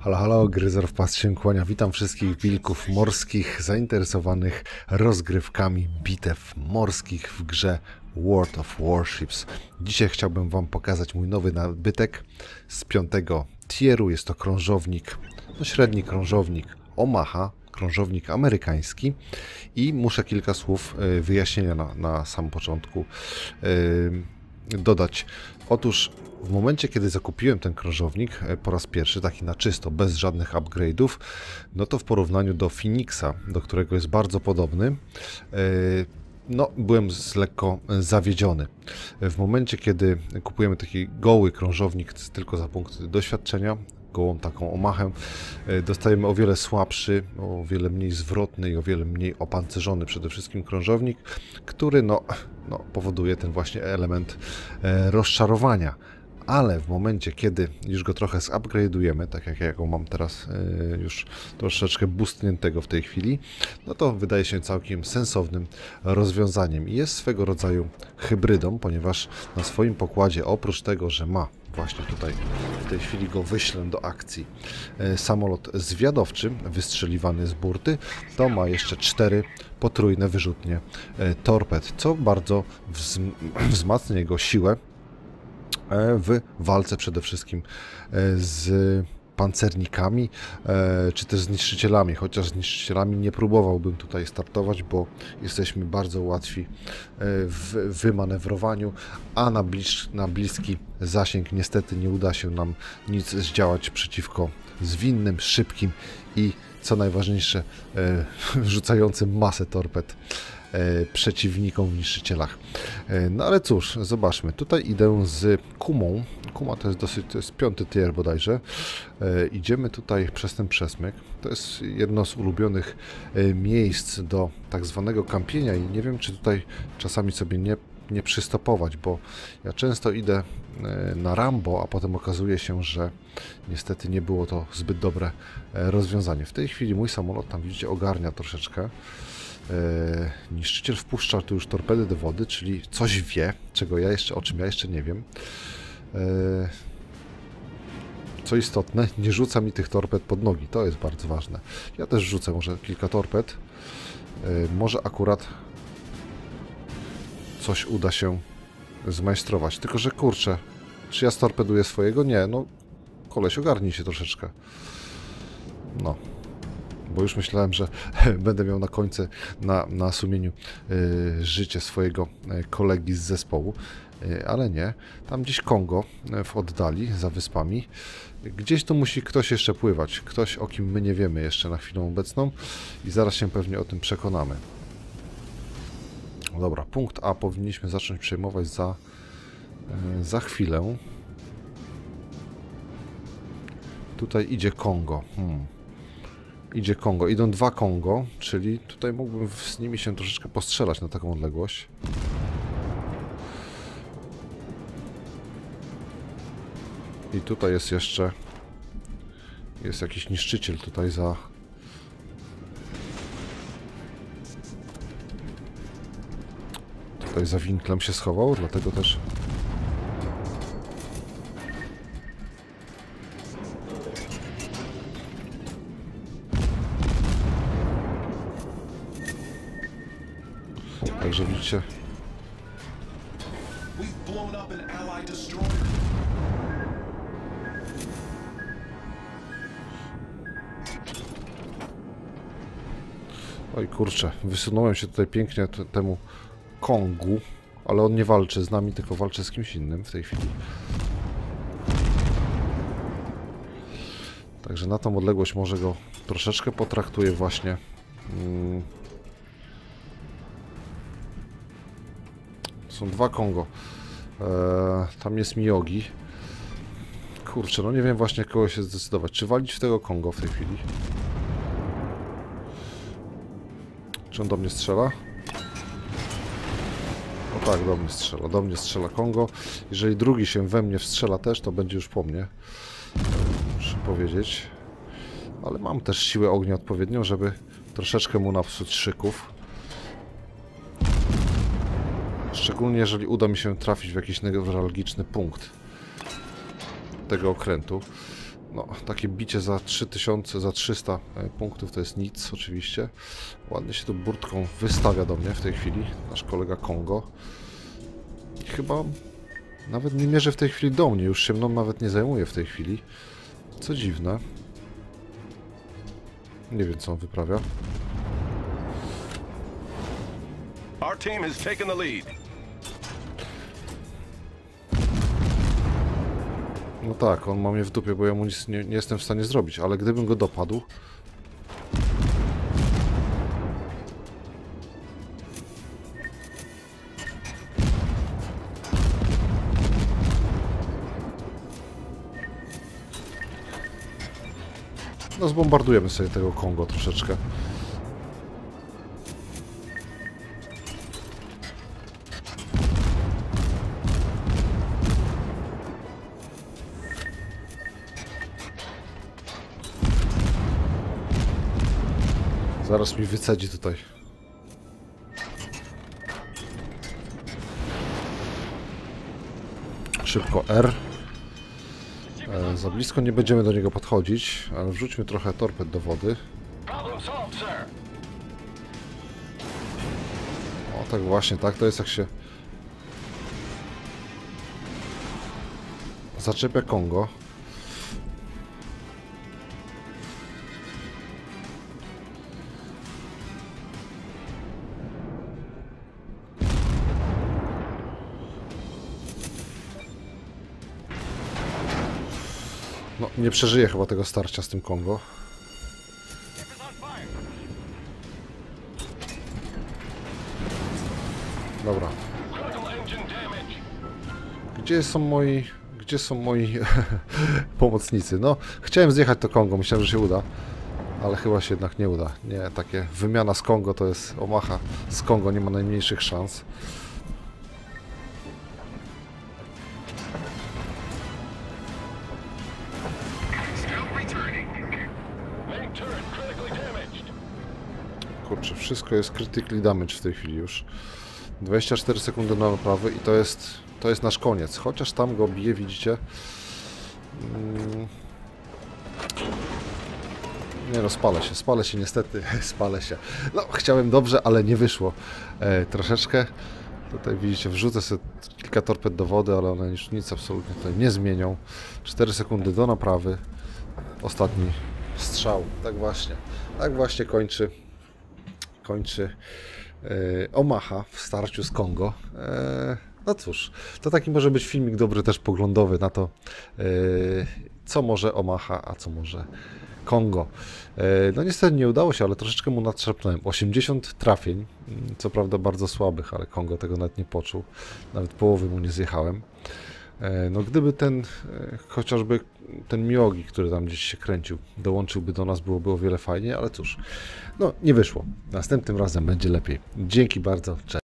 Halo, halo, Gryzor w pas się kłania. Witam wszystkich wilków morskich zainteresowanych rozgrywkami bitew morskich w grze World of Warships. Dzisiaj chciałbym Wam pokazać mój nowy nabytek z 5. tieru. Jest to krążownik, średni krążownik Omaha, krążownik amerykański i muszę kilka słów wyjaśnienia na samym początku dodać. Otóż w momencie, kiedy zakupiłem ten krążownik po raz pierwszy, taki na czysto, bez żadnych upgrade'ów, no to w porównaniu do Phoenixa, do którego jest bardzo podobny, no byłem lekko zawiedziony. W momencie, kiedy kupujemy taki goły krążownik tylko za punkty doświadczenia, gołą taką Omahę, dostajemy o wiele słabszy, o wiele mniej zwrotny i o wiele mniej opancerzony przede wszystkim krążownik, który powoduje ten właśnie element rozczarowania. Ale w momencie, kiedy już go trochę zupgrade'ujemy, tak jak ja go mam teraz już troszeczkę boostniętego w tej chwili, no to wydaje się całkiem sensownym rozwiązaniem. I jest swego rodzaju hybrydą, ponieważ na swoim pokładzie, oprócz tego, że ma właśnie tutaj, w tej chwili go wyślę do akcji, samolot zwiadowczy wystrzeliwany z burty, to ma jeszcze 4 potrójne wyrzutnie torped, co bardzo wzmacnia jego siłę w walce przede wszystkim z pancernikami, czy też z niszczycielami, chociaż z niszczycielami nie próbowałbym tutaj startować, bo jesteśmy bardzo łatwi w wymanewrowaniu, a na bliski zasięg niestety nie uda się nam nic zdziałać przeciwko zwinnym, szybkim i co najważniejsze rzucającym masę torped przeciwnikom w niszczycielach. No ale cóż, zobaczmy. Tutaj idę z Kumą. Kuma to jest 5. tier bodajże. Idziemy tutaj przez ten przesmyk. To jest jedno z ulubionych miejsc do tak zwanego kampienia i nie wiem, czy tutaj czasami sobie nie przystopować, bo ja często idę na Rambo, a potem okazuje się, że niestety nie było to zbyt dobre rozwiązanie. W tej chwili mój samolot, tam widzicie, ogarnia troszeczkę. Niszczyciel wpuszcza tu już torpedy do wody, czyli coś wie, o czym ja jeszcze nie wiem. Co istotne, nie rzuca mi tych torped pod nogi, to jest bardzo ważne. Ja też rzucę może kilka torped. Może akurat coś uda się zmajstrować. Tylko że kurczę, czy ja storpeduję swojego? Nie, no koleś, ogarnij się troszeczkę. No. Bo już myślałem, że będę miał na końcu, na sumieniu życie swojego kolegi z zespołu, ale nie. Tam gdzieś Kongo w oddali, za wyspami. Gdzieś tu musi ktoś jeszcze pływać. Ktoś, o kim my nie wiemy jeszcze na chwilę obecną i zaraz się pewnie o tym przekonamy. Dobra, punkt A powinniśmy zacząć przejmować za chwilę. Tutaj idzie Kongo. Idzie Kongo. Idą 2 Kongo, czyli tutaj mógłbym z nimi się troszeczkę postrzelać na taką odległość. I tutaj jest jeszcze... jest jakiś niszczyciel tutaj za... Tutaj za winklem się schował, dlatego też... Także widzicie... Oj kurczę, wysunąłem się tutaj pięknie temu Kongu, ale on nie walczy z nami, tylko walczy z kimś innym w tej chwili. Także na tą odległość może go troszeczkę potraktuję właśnie. Są 2 Kongo. Tam jest Miyogi. Kurczę, no nie wiem właśnie kogo się zdecydować. Czy walić w tego Kongo w tej chwili? Czy on do mnie strzela? No tak, do mnie strzela. Do mnie strzela Kongo. Jeżeli drugi się we mnie wstrzela też, to będzie już po mnie. Muszę powiedzieć. Ale mam też siłę ognia odpowiednią, żeby troszeczkę mu napsuć szyków. Szczególnie jeżeli uda mi się trafić w jakiś newralgiczny punkt tego okrętu. No, takie bicie za 3000, za 300 punktów to jest nic, oczywiście. Ładnie się tu burtką wystawia do mnie w tej chwili, nasz kolega Kongo. Chyba nawet nie mierzy w tej chwili do mnie, już się mną nawet nie zajmuje w tej chwili. Co dziwne. Nie wiem, co on wyprawia. Our team has taken the lead. No tak, on ma mnie w dupie, bo ja mu nic nie jestem w stanie zrobić, ale gdybym go dopadł... No zbombardujemy sobie tego Kongo troszeczkę. Zaraz mi wycedzi tutaj. Szybko R. Za blisko nie będziemy do niego podchodzić, ale wrzućmy trochę torped do wody. O, tak właśnie, tak to jest, jak się zaczepia Kongo. No, nie przeżyję chyba tego starcia z tym Kongo. Dobra. Gdzie są moi pomocnicy? No, chciałem zjechać to Kongo, myślałem, że się uda. Ale chyba się jednak nie uda. Nie, takie wymiana z Kongo to jest Omaha. Z Kongo nie ma najmniejszych szans. Kurczę, wszystko jest critically damage w tej chwili już. 24 sekundy na naprawy i to jest nasz koniec. Chociaż tam go bije, widzicie. Nie no, spalę się niestety, spalę się. No, chciałem dobrze, ale nie wyszło. Troszeczkę. Tutaj widzicie, wrzucę sobie kilka torped do wody, ale one już nic absolutnie tutaj nie zmienią. 4 sekundy do naprawy. Ostatni strzał. Tak właśnie kończy Omaha w starciu z Kongo. No cóż, to taki może być filmik dobry też poglądowy na to, co może Omaha, a co może Kongo. No niestety nie udało się, ale troszeczkę mu nadszarpnąłem. 80 trafień, co prawda bardzo słabych, ale Kongo tego nawet nie poczuł. Nawet połowy mu nie zjechałem. No gdyby chociażby ten Miyogi, który tam gdzieś się kręcił, dołączyłby do nas, byłoby o wiele fajniej, ale cóż, no nie wyszło. Następnym razem będzie lepiej. Dzięki bardzo, cześć.